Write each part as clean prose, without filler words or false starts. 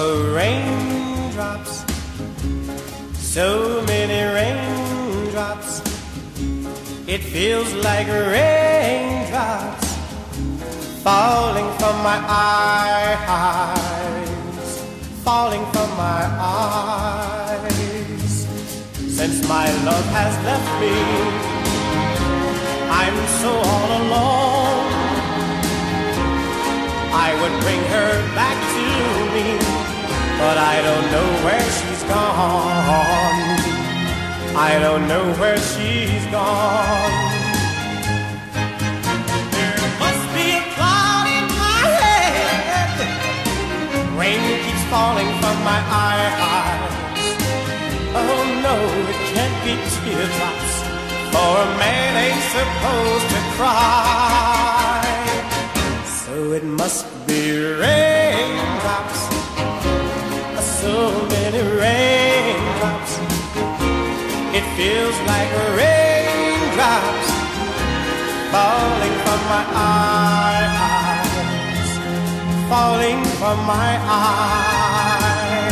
Oh, raindrops, so many raindrops. It feels like raindrops falling from my eyes, falling from my eyes. Since my love has left me, I'm so all alone. I would bring her back to me, but I don't know where she's gone. I don't know where she's gone. There must be a cloud in my head. Rain keeps falling from my eyes. Oh no, it can't be teardrops, for a man ain't supposed to cry. So it must be raindrops, so many raindrops. It feels like raindrops falling from my eyes, falling from my eyes.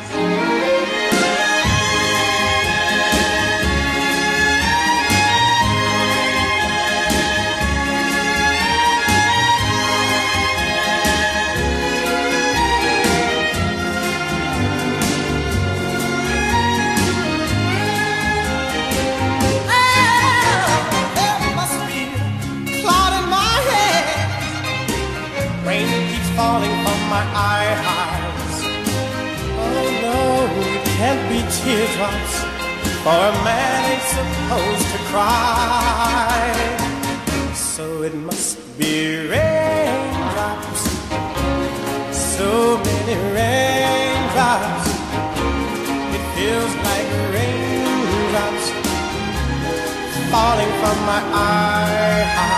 Rain keeps falling from my eyes. Oh no, it can't be teardrops, for a man ain't supposed to cry. So it must be raindrops, so many raindrops. It feels like raindrops falling from my eyes.